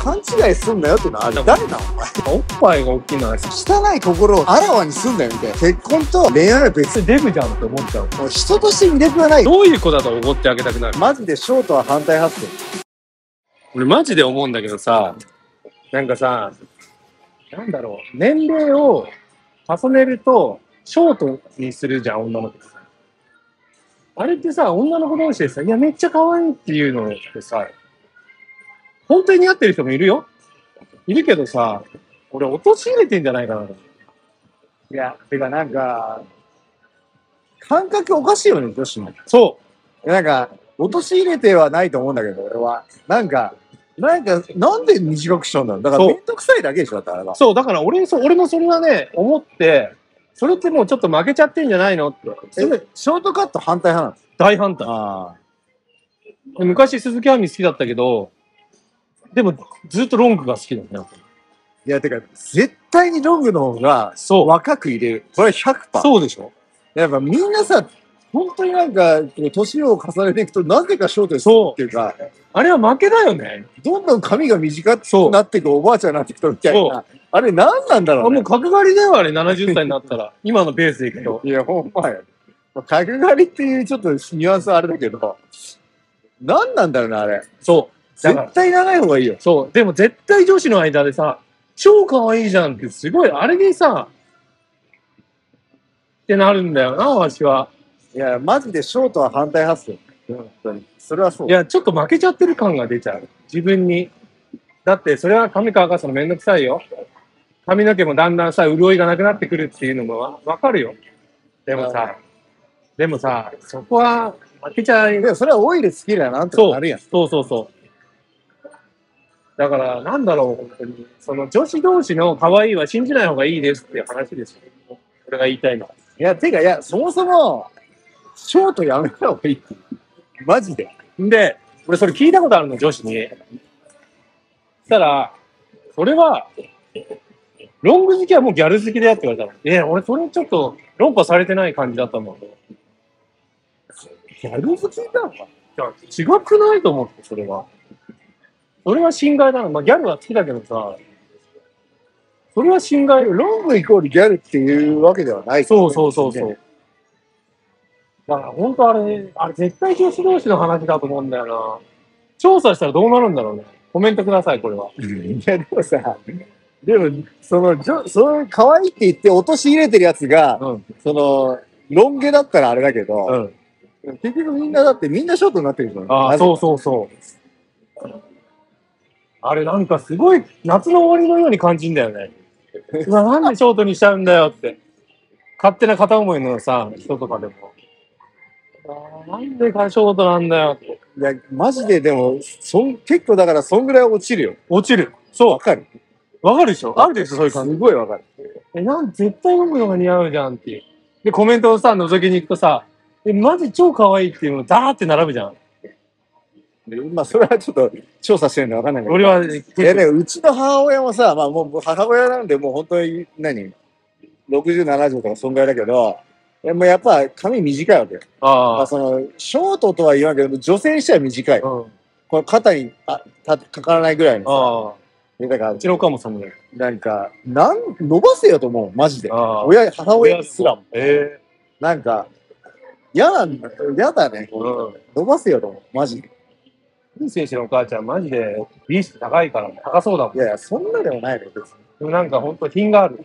勘違いすんなよってのはあれ誰なのお前。 おっぱいが大きいのは汚い心をあらわにすんなよみたいな。結婚と恋愛は別に。 デブじゃんって思っちゃう。 もう人として魅力はないよ。 どういう子だとおごってあげたくなる。 マジでショートは反対発想。 俺マジで思うんだけどさ、なんかさ、なんだろう、年齢を重ねるとショートにするじゃん、女の子。あれってさ、女の子同士でさ、いや、めっちゃ可愛いっていうのってさ、本当に似合ってる人もいるよ。いるけどさ、俺、陥れてんじゃないかなと。 いや、てかなんか、感覚おかしいよね、女子の。 そなんか、陥れてはないと思うんだけど、俺は。なんで短くしちゃうんだろう。だからそうめんどくさいだけでしょ、だってあれは。 そう、だから俺もそれはね、思って、それってもうちょっと負けちゃってんじゃないのって。それショートカット反対派なの？ 大反対。 あ昔鈴木亜美好きだったけど、でもずっとロングが好きだね。 いや、てか、絶対にロングの方がそう。 若く入れる。これは 100%。 そうでしょ。 やっぱみんなさ、本当になんか、年を重ねていくと、なぜかショートにするっていうか、 あれは負けだよね。 どんどん髪が短くなっていくおばあちゃんになっていくとみたいな。あれ何なんだろうね。 もう角刈りだよ、あれ、70歳になったら。今のペースでいくと。 いや、ほんまや。角刈りっていうちょっとニュアンスはあれだけど、何なんだろうな、あれ。 そう。だから絶対長い方がいいよ。 そう。でも絶対女子の間でさ、超可愛いじゃんってすごい、あれでさ、ってなるんだよな、わしは。 いや、マジでショートは反対発想。本当に。それはそう。 いや、ちょっと負けちゃってる感が出ちゃう。自分に。だって、それは髪乾かすのめんどくさいよ。髪の毛もだんだんさ、潤いがなくなってくるっていうのもわかるよ。でもさ、そこは負けちゃい。 でもそれはオイル好きだなってなるやん。 そう。だから、なんだろう、本当に。その女子同士の可愛いは信じない方がいいですっていう話ですよ。俺が言いたいのは。 いや、てか、いや、そもそも、ショートやめた方がいい。マジで。 で、俺それ聞いたことあるの、女子に。したら、それは、ロング好きはもうギャル好きだよって言われたの。俺それちょっと論破されてない感じだったもん。 ギャル好きなのか？ いや、違くないと思って、それは。それは侵害だな。まあギャルは好きだけどさ、それは侵害。 ロングイコールギャルっていうわけではない。 そう。だから本当あれ絶対女子同士の話だと思うんだよな。調査したらどうなるんだろうね。コメントください、これは。 いや、でもさ、その、可愛いって言って陥れてるやつが、ロン毛だったらあれだけど、結局みんなショートになってるじゃん。 ああ、そう。あれなんかすごい夏の終わりのように感じんだよね。うわ、なんでショートにしちゃうんだよって。勝手な片思いのさ、人とかでも。なんでかショートなんだよって。 いや、マジででも、結構だからそんぐらい落ちるよ。 落ちる。そう。 わかる。 わかるでしょ？あるでしょ、そういう感じ。 すごいわかる。 絶対飲むのが似合うじゃんっていう。で、コメントをさ、覗きに行くとさ、マジ超可愛いっていうのダーって並ぶじゃん。 まあ、それはちょっと調査してるんでわかんないけど。 俺は、 いやね、うちの母親もさ、まあもう母親なんでもう本当に60、70とかそんぐらいだけど、もうやっぱ髪短いわけよ。まあショートとは言わんけど、女性にしては短い。この肩にかからないぐらいのさ。だから、 うちのおかもそうね。 なんか、伸ばせよと思う、マジで。母親すらも。なんか、嫌だね。伸ばせよと思う、マジで。 いい選手のお母ちゃん、マジで美意識高いから、高そうだもん。 いやいや、そんなでもないのよ、別に。 でもなんか本当品がある。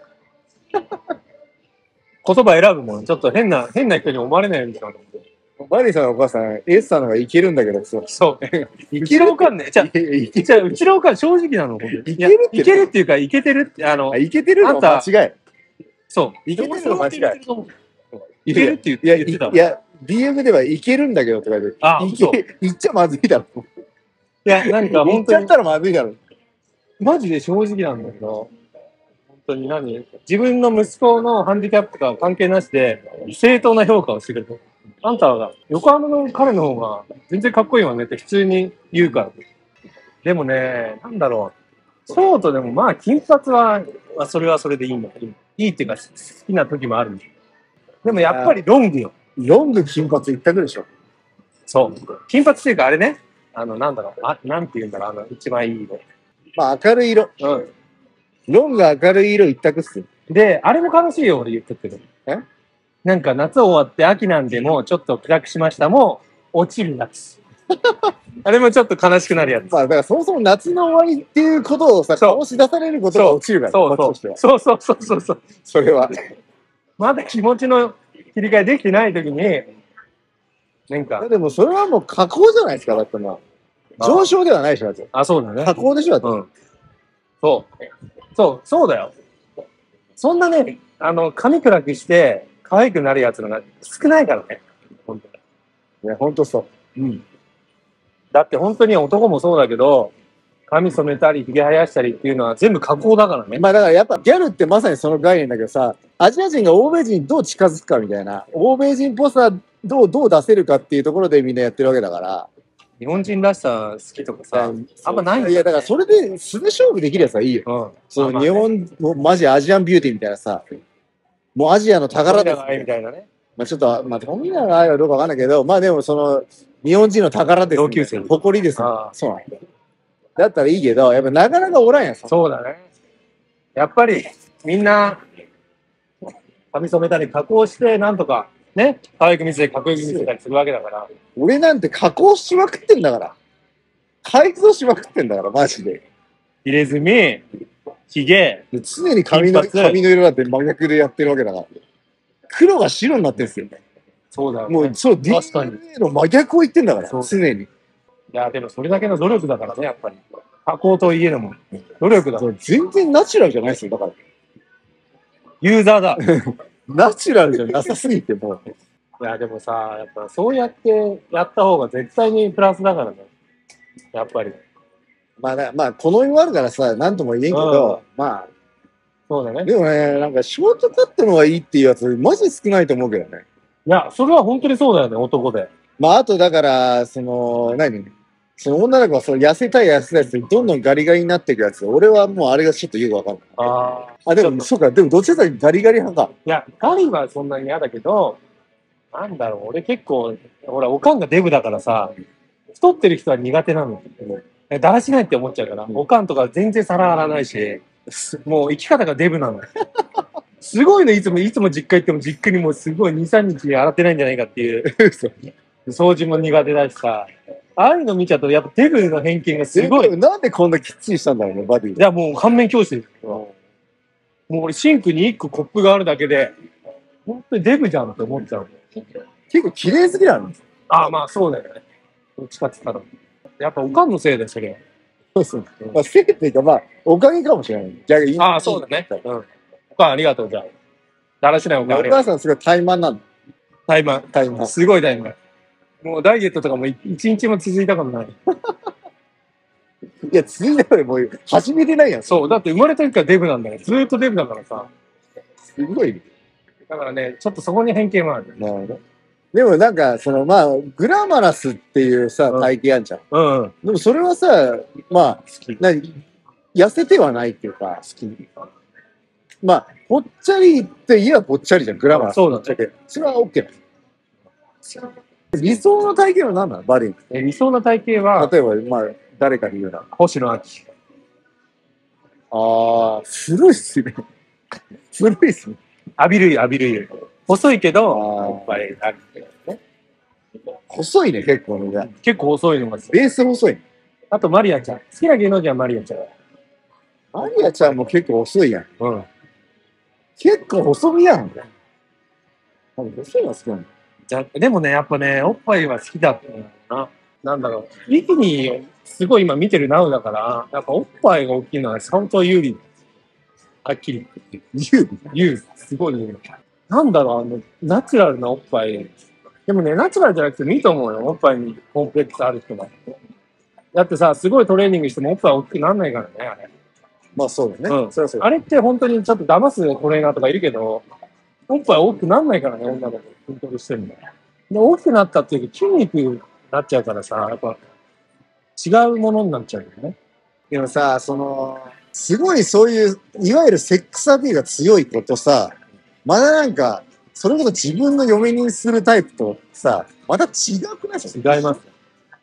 言葉選ぶもん。ちょっと変な人に思われないようにしようと思って。 バリーさんのお母さん、エースさんの方がいけるんだけど、そう。 いけるおかんね。じゃあ、うちのおかん正直なの。いけるっていうか、いけてるって、 いけてるの間違い。 そう。 いけてるの間違い。 いけるって言ってた。 いや、DM ではいけるんだけどとか言って、言っちゃまずいだろ。 いや、なんか本当に。言っちゃったらまずいだろ。 マジで正直なんだけど、本当に自分の息子のハンディキャップとか関係なしで、正当な評価をしてくれる。あんたは横浜の彼の方が全然かっこいいわねって普通に言うから。でもね、なんだろう。ショートでもまあ金髪はそれはそれでいいんだけど、いいっていうか好きな時もあるんで。でもやっぱりロングよ。 ロング金髪一択でしょ。 そう。金髪っていうかあれね、なんだろう。なんて言うんだろう。一番いいの。 まあ明るい色。 うん。 ロンが明るい色一択っすよ。 で、あれも悲しいよ、俺言ってるけど。なんか夏終わって秋なんでもうちょっと暗くしましたも落ちるやつ。あれもちょっと悲しくなるやつ。 まあだからそもそも夏の終わりっていうことをさ、醸し出されることが落ちるから、 そうそう。 それは。 まだ気持ちの切り替えできてない時に、なんか。 でもそれはもう下降じゃないですか、だってまあ。上昇ではないでしょ、だって。 あ、そうだね。 下降でしょ、だって。 うん。そうだよ。そんなね、髪暗くして可愛くなるやつのが少ないからね。本当に。 いや、本当そう。 うん。だって本当に男もそうだけど、髪染めたり、髭生やしたりっていうのは全部加工だからね。 まあだからやっぱギャルってまさにその概念だけどさ、アジア人が欧米人にどう近づくかみたいな、欧米人っぽさどう出せるかっていうところでみんなやってるわけだから。 日本人らしさ好きとかさ、あんまないんだよ。 いやだからそれで素で勝負できるやつはいいよ。うん。その日本、マジアジアンビューティーみたいなさ、もうアジアの宝です、 ね。みたいなね。 まあちょっと、まあ富永愛はどうかわかんないけど、まあでもその、日本人の宝です、 同級生。 誇りです、ね。そうなんだ。だったらいいけど、やっぱなかなかおらんやん。 そうだね。やっぱりみんな髪染めたり加工してなんとかね、可愛く見せてかっこよく見せたりするわけだから。 俺なんて加工しまくってんだから。改造しまくってんだから、マジで。 入れ墨、髭。 常に髪の色だって真逆でやってるわけだから。黒が白になってんすよ。 そうだよ、ね。 もう、そう、DNA の真逆を言ってんだから、常に。 いや、でもそれだけの努力だからね、やっぱり。加工といえども。努力だ。 全然ナチュラルじゃないですよ、だから。 ユーザーだ。 ナチュラルじゃなさすぎてもう。 いや、でもさ、やっぱそうやってやった方が絶対にプラスだからね。やっぱり。 まあ、この世もあるからさ、なんとも言えんけど、まあ。 そうだね。 でもね、なんかショートカットの方がいいっていうやつ、マジ少ないと思うけどね。 いや、それは本当にそうだよね、男で。 まあ、あとだから、その、その女の子はその痩せたいやつにどんどんガリガリになっていくやつ。俺はもうあれがちょっとよくわかんない。あ、でも、そうか、でもどっちかというとガリガリ派か。 いや、ガリはそんなに嫌だけど、なんだろう、俺結構、ほら、おかんがデブだからさ、太ってる人は苦手なの。だらしないって思っちゃうから、おかんとか全然皿洗わないし、もう生き方がデブなの。すごいの、いつも実家行っても実家にもうすごい2、3日洗ってないんじゃないかっていう。掃除も苦手だしさ。ああいうの見ちゃうと、やっぱデブの偏見がすごい。 なんでこんなきっちりしたんだろうね、バディ。 いや、もう反面教師です。もう俺、シンクに1個コップがあるだけで、本当にデブじゃんって思っちゃう。 結構綺麗好きなんです。 ああ、まあそうだよね。どっちかって言ったら。やっぱおかんのせいだよ、それ。 そうそう。まあ、せいっていうか、まあ、おかげかもしれない。逆に。 ああ、そうだね。うん。おかんありがとう、じゃあ。だらしないおかんありがとう。 お母さんすごい怠慢なんだ。 怠慢。すごい怠慢。もうダイエットとかも一日も続いたことない。 いや、続いたらもう始めてないやん。 そう、だって生まれた時からデブなんだよ。ずーっとデブだからさ。 すごい。 だからね、ちょっとそこに偏見はある。 なるほど。でもなんか、そのまあ、グラマラスっていうさ、体型あんじゃん。うん。でもそれはさ、まあ、痩せてはないっていうか、好き。まあ、ぽっちゃりって言えばぽっちゃりじゃん、グラマラス。そうだね。それは OK なの。理想の体型は何なのバディ。 理想の体型は、 例えば、まあ、誰かに言うな。 星野秋。 ああ、古いっすね。古いっすね。 浴びる湯。細いけど、おっぱいあるね。 細いね、結構ね。 結構細いのがベース細い。 あと、マリアちゃん。好きな芸能人はマリアちゃん。 マリアちゃんも結構細いやん。 うん。 結構細身やん。細いの好きなんだ。 でもね、やっぱね、おっぱいは好きだったな。なんだろう。ビキニ、すごい今見てるナウだから、やっぱおっぱいが大きいのは相当有利。はっきり言って。有利。すごい有利。なんだろう、ナチュラルなおっぱい。でもね、ナチュラルじゃなくてもいいと思うよ。おっぱいにコンプレックスある人は。だってさ、すごいトレーニングしてもおっぱい大きくなんないからね、あれ。 まあそうだね。うん、そうあれって本当にちょっと騙すトレーナーとかいるけど、おっぱい大きくなんないからね、女の子。筋トレしてるんだ。で、大きくなったっていうか筋肉になっちゃうからさ、やっぱ違うものになっちゃうよね。 でもさ、すごいそういう、いわゆるセックスアピールが強い子とさ、まだなんか、それこそ自分の嫁にするタイプとさ、また違くないですか？ 違います。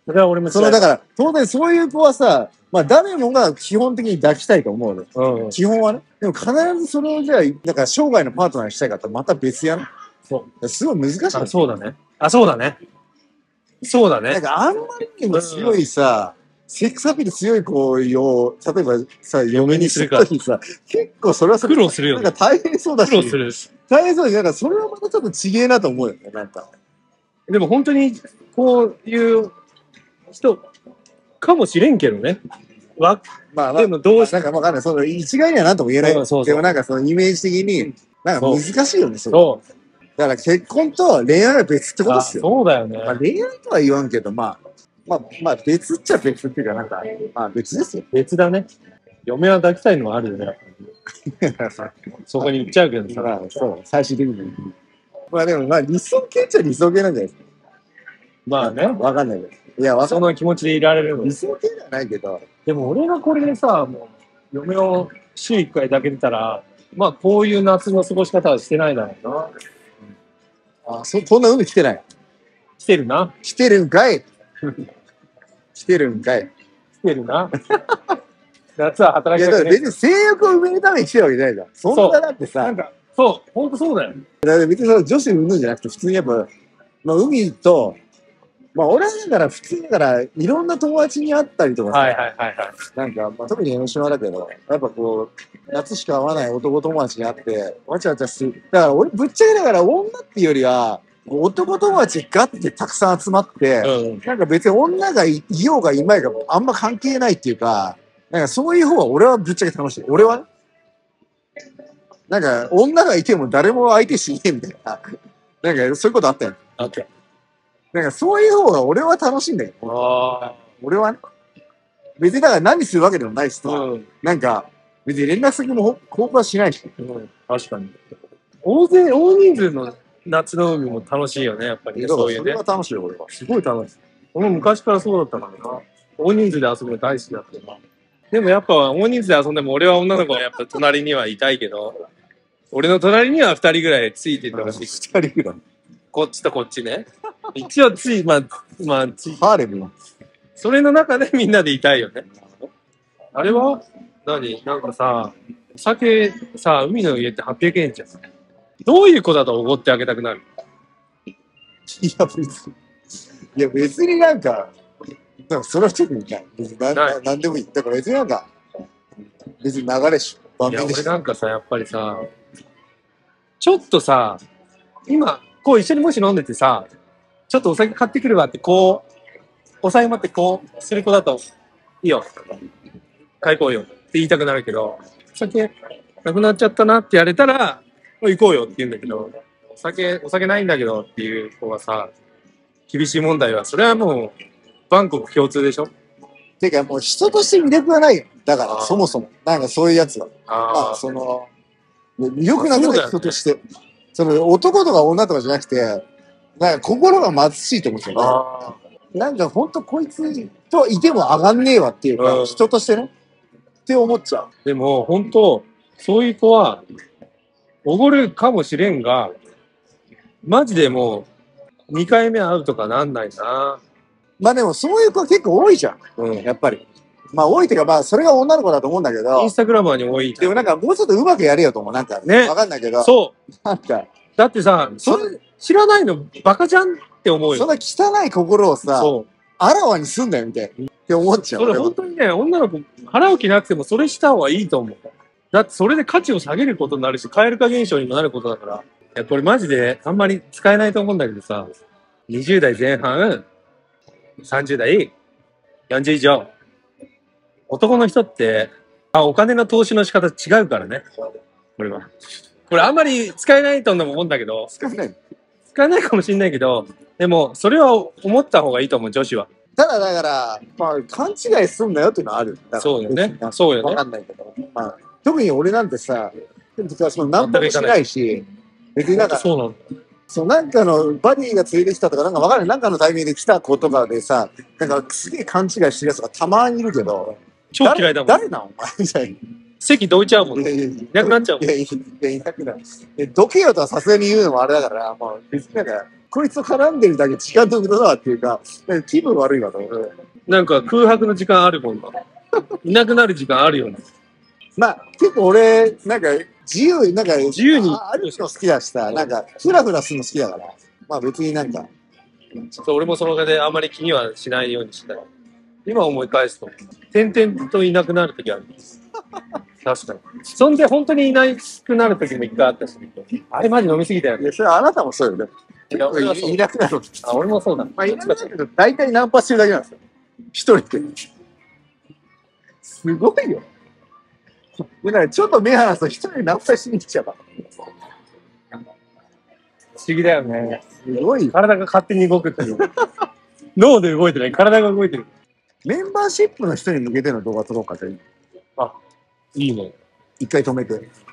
それは俺もその、だから、当然そういう子はさ、まあ誰もが基本的に抱きたいと思うの。 うん。 基本はね。でも必ずそれをじゃあ、だから生涯のパートナーにしたいかってまた別やん。 そう。 すごい難しい。 あ、そうだね。あ、そうだね。そうだね。 なんかあんまりにも強いさ、セックスアピール強い子を、例えばさ、嫁にするときさ、結構それはそれ苦労するよね。 なんか大変そうだし。 苦労する。 大変そうだし、なんかそれはまたちょっとちげえなと思うよね、なんか。 でも本当に、こういう人かもしれんけどね。 まあまあ、 でもどうしなんかわかんない。その一概には何とも言えない。 そうそうそうでもなんかそのイメージ的に、なんか難しいよね、 そう。 だから結婚と恋愛は別ってことですよ。 そうだよね。 まあ恋愛とは言わんけど、まあ別っちゃ別っていうか、なんか、まあ別ですよ。 別だね。嫁は抱きたいのはあるよね。そこに行っちゃうけどさ。 まあそう、最終的に。まあでも、まあ理想系っちゃ理想系なんじゃないですか。 まあね。 わかんないけど。いや、 その気持ちでいられるの。 理想系ではないけど。 でも俺がこれでさ、もう、嫁を週1回だけ出たら、まあこういう夏の過ごし方はしてないだろうな。 あ、こんな海来てない。 来てるな。 来てるんかい。来てるんかい。 来てるな。夏は働きたくね。 いや、だから別に性欲を埋めるために来てるわけじゃないじゃん。そんなだってさ。 なんか、そう、ほんとそうだよ。 だから別にその女子産むんじゃなくて、普通にやっぱ、まあ海と、まあ俺はだから普通だから、いろんな友達に会ったりとかさ、 はいはいはいはい。 なんか、まあ、特に江ノ島だけど、やっぱこう、夏しか会わない男友達に会って、わちゃわちゃする。だから俺、ぶっちゃけだから女っていうよりは、男友達ガッてたくさん集まって、なんか別に女がいようがいまいがあんま関係ないっていうか、なんかそういう方は俺はぶっちゃけ楽しい。俺はね。なんか女がいても誰も相手しねえみたいな。なんかそういうことあったよ。 あった。 なんかそういう方が俺は楽しいんだけど。俺はね。別にだから何するわけでもないしさ。なんか別に連絡先も交換しないし。 確かに。大人数の夏の海も楽しいよね、やっぱり、ね。そういうね。 それは楽しいよ、俺は。 すごい楽しい。俺も昔からそうだったからな。大人数で遊ぶの大好きだったな。でもやっぱ大人数で遊んでも俺は女の子はやっぱ隣にはいたいけど、俺の隣には2人ぐらいついててほしい。 2人ぐらい。 こっちとこっちね。一応まあ、 ハーレム。 それの中でみんなでいたいよね。あれはなんかさ、お酒さ、海の家って800円じゃん。どういう子だとおごってあげたくなる？ いや別になんかそれは特にない。別になんでもいい。だから別になんか、別に流れし。 いや、俺なんかさ、やっぱりさ、ちょっとさ、今、こう一緒にもし飲んでてさ、ちょっとお酒買ってくるわって、こう、抑えまってこう、する子だと、いいよ。買いこうよって言いたくなるけど、お酒なくなっちゃったなってやれたら、行こうよって言うんだけど、お酒ないんだけどっていう子はさ、厳しい問題は、それはもう、万国共通でしょ？ てかもう人として魅力がないよ。だから、そもそも。なんかそういうやつは。まあ、魅力なくない人として。男とか女とかじゃなくて、なんか心が貧しいと思ってる。なんかほんとこいつといても上がんねえわっていうか、人としてね。って思っちゃう。 でも、ほんと、そういう子は、おごるかもしれんが、マジでもう、2回目会うとかなんないな。 まあでもそういう子は結構多いじゃん。やっぱり。まあ多いっていうか、まあそれが女の子だと思うんだけど。 インスタグラマーに多い。 でもなんかもうちょっとうまくやれよと思う。なんか、ね。わかんないけど。 そう。 なんか。 だってさ、それ知らないのバカじゃんって思うよ。 そんな汚い心をさ、あらわにすんだよみたいな。って思っちゃう。 それ本当にね、女の子、払う気なくてもそれした方がいいと思う。だってそれで価値を下げることになるし、蛙化現象にもなることだから。いや、これマジであんまり使えないと思うんだけどさ、20代前半、30代、40以上。男の人って、お金の投資の仕方違うからね。これは。これあんまり使えないと思うんだけど。 使えないかもしれないけど、でも、それは思った方がいいと思う、女子は。 ただだから、まあ、勘違いすんなよっていうのはある。 そうよね。そうよね。 わかんないけど。まあ、特に俺なんてさ、何もしないし、別になんか、なんかのバディが連れてきたとか、なんかわかんない。なんかのタイミングで来た子とかでさ、なんかすげえ勘違いしてるやつがたまにいるけど、 超嫌いだもん。 誰なんお前みたいな。 席どいちゃうもん。いなくなっちゃうもん。 いなくなる。どけよとはさすがに言うのもあれだから、まあ別になんか、 こいつと絡んでるだけ時間の無駄だわっていうか、気分悪いわと思う。 なんか空白の時間あるもんな。いなくなる時間あるよね。 まあ、結構俺、なんか、自由に歩くの好きだしさ、なんか、ふらふらするの好きだから。まあ別になんか。 そう、俺もその中であまり気にはしないようにしたい。今思い返すと、点々といなくなる時あるんです。確かに。そんで本当にいなくなる時も一回あったし、あれマジ飲みすぎたよね。 いや、それあなたもそうよね。 いや、俺はそう。 いなくなる。 あ、俺もそうだ。 まあ、いなくなるけど、大体ナンパしてるだけなんですよ。一人で。すごいよ。だからちょっと目離すと一人でナンパしに来ちゃうから。 不思議だよね。 すごい。 体が勝手に動くっていう。脳で動いてない。体が動いてる。 メンバーシップの人に向けての動画撮ろうかと。 あ、いいね。 一回止めて。